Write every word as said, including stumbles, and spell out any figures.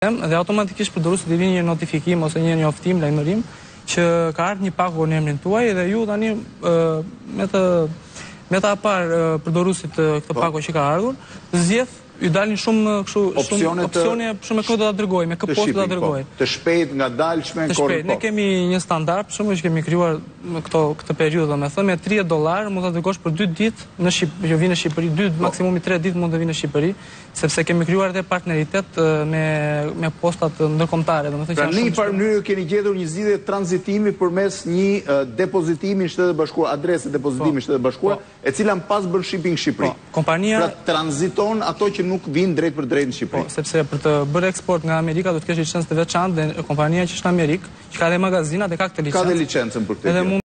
Dhe automatikisht përdoruesit i vini një notifikim ose një njoftim, lajmërim që ka ardhur një pago në emrin tuaj dhe ju tani me të me ta parë përdoruesit këtë pago që ka ardhur, zgjedh ju dalin shumë kështu shumë opsione shumë këto do ta dërgoj, me kë poshtë do ta dërgoj. Të shpejt, ngadalshme, Të shpejt. Ne kemi një standard, për shembull, që kemi krijuar në këto këtë periudhë, domethënë me tridhjetë dollar mund ta dërgosh për dy ditë në Shqipëri, që vinë në Shqipëri, dy maksimumi tre ditë mund të vinë në Shqipëri, sepse kemi krijuar edhe partneritet me me postat ndërkombëtare, domethënë që janë. Pra në një farë mënyrë keni gjetur një zgjidhje tranzitimi përmes një depozitimi në Shtetet Bashkuara, adresë depozitimi në Shtetet Bashkuara, e cila pas bën shipping në Shqipëri. Kompania pra tranziton ato që nuk vinë drejt për drejt në Shqipëri. Po, sepse për të bërë eksport nga Amerika do të kesh licencë të veçantë dhe kompania që është në Amerikë, që ka dhe magazinat e ka këtë licencë. Ka dhe licencën për këtë.